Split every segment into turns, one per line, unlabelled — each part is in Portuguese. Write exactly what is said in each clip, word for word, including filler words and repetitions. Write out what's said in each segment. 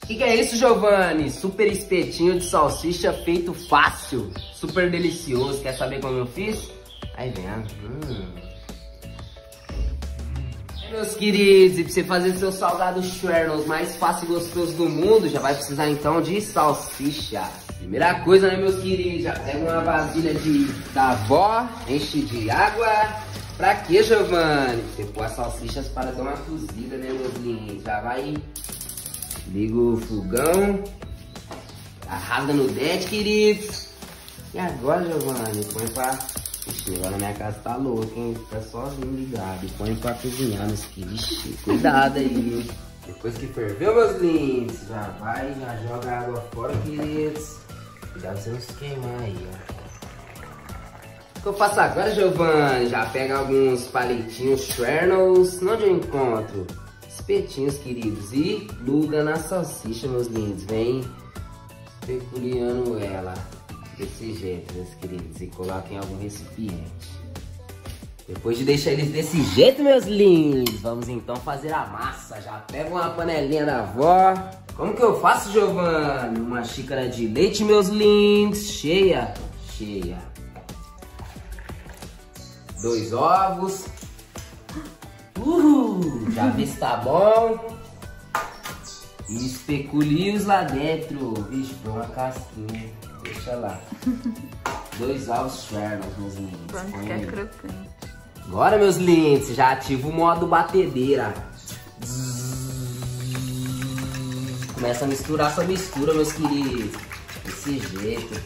Que que é isso, Giovanni? Super espetinho de salsicha feito fácil, super delicioso. Quer saber como eu fiz? Aí vem, hum. Meus queridos, e pra você fazer seu salgado Schwernos mais fácil e gostoso do mundo, já vai precisar então de salsicha. Primeira coisa, né, meus queridos, já pega uma vasilha de, da avó, enche de água. Pra quê, Giovanni? Você pôr as salsichas para dar uma cozida, né, meus lindos? Já vai, liga o fogão, arrasa no dente, queridos. E agora, Giovanni, põe pra... Ixi, agora minha casa tá louca, hein? Fica sozinho ligado. Põe pra cozinhar, meus queridos. Cuidado aí. Depois que ferveu, meus lindos, já vai, já joga a água fora, queridos. Cuidado pra você não se queimar aí, ó. O que eu faço agora, Giovanni? Já pega alguns palitinhos Schwernos. Onde eu encontro? Espetinhos, queridos. E luga na salsicha, meus lindos. Vem peculiando ela. Desse jeito, meus queridos, e coloquem em algum recipiente. Depois de deixar eles desse jeito, meus lindos, vamos então fazer a massa. Já pega uma panelinha da avó. Como que eu faço, Giovanni? Uma xícara de leite, meus lindos, cheia, cheia. Dois ovos. Uhul, já vi se tá bom. E especulinhos lá dentro. Vixe, foi uma casquinha. Deixa lá. Dois ovos Schwernos, meus lindos.
Pronto, que é crocante.
Agora, meus lindos, já ativa o modo batedeira. Começa a misturar sua mistura, meus queridos. Desse jeito.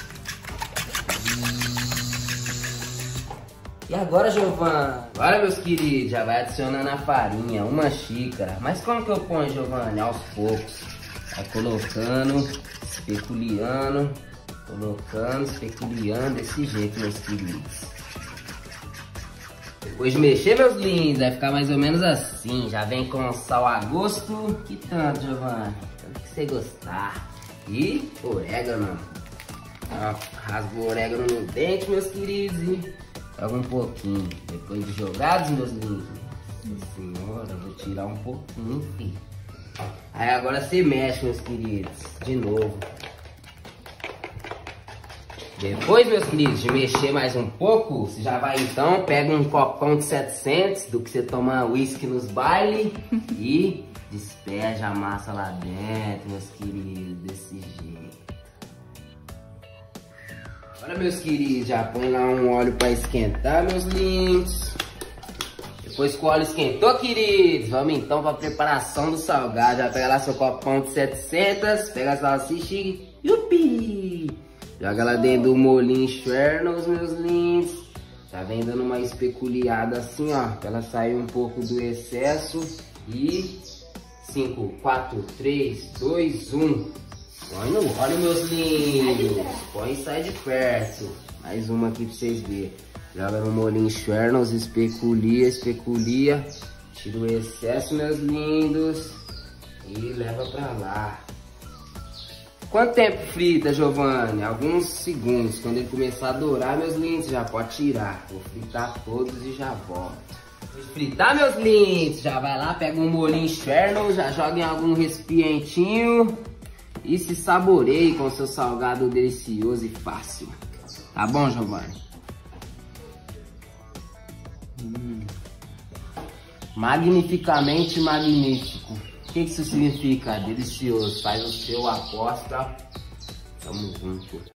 E agora, Giovanni? Agora, meus queridos, já vai adicionando a farinha, uma xícara. Mas como que eu ponho, Giovanni? Aos poucos. Vai colocando, especuliando, colocando, especuliando, desse jeito, meus queridos. Depois de mexer, meus lindos, vai ficar mais ou menos assim. Já vem com sal a gosto. Que tanto, Giovanni? Tanto que você gostar. E orégano. Ó, rasga o orégano no dente, meus queridos, e joga um pouquinho. Depois de jogados, meus lindos. Nossa senhora, eu vou tirar um pouquinho, filho. Aí agora você mexe, meus queridos, de novo. Depois, meus queridos, de mexer mais um pouco, você já vai então, pega um copão de setecentos, do que você toma uísque nos bailes, e despeja a massa lá dentro, meus queridos, desse jeito. Agora, meus queridos, já põe lá um óleo para esquentar, meus lindos. Depois que o óleo esquentou, queridos, vamos então para a preparação do salgado. Já pega lá seu copão de setecentos, pega a salsicha e... Yupi! Joga lá dentro do molhinho Schwernos, meus lindos. Já vem dando uma especuliada assim, ó, pra ela sair um pouco do excesso. E... cinco, quatro, três, dois, um. Põe no óleo, meus lindos. Põe e sai de perto. Mais uma aqui pra vocês verem. Joga no molhinho Schwernos, especulia, especulia. Tira o excesso, meus lindos. E leva pra lá. Quanto tempo frita, Giovanni? Alguns segundos. Quando ele começar a dourar, meus lindos, já pode tirar. Vou fritar todos e já volto. Depois de fritar, meus lindos, já vai lá, pega um molhinho Schwernos, já joga em algum recipientinho. E se saboreie com seu salgado delicioso e fácil. Tá bom, Giovanni? Hum. Magnificamente magnífico. O que isso significa? Delicioso. Faz o seu aposta. Tamo junto.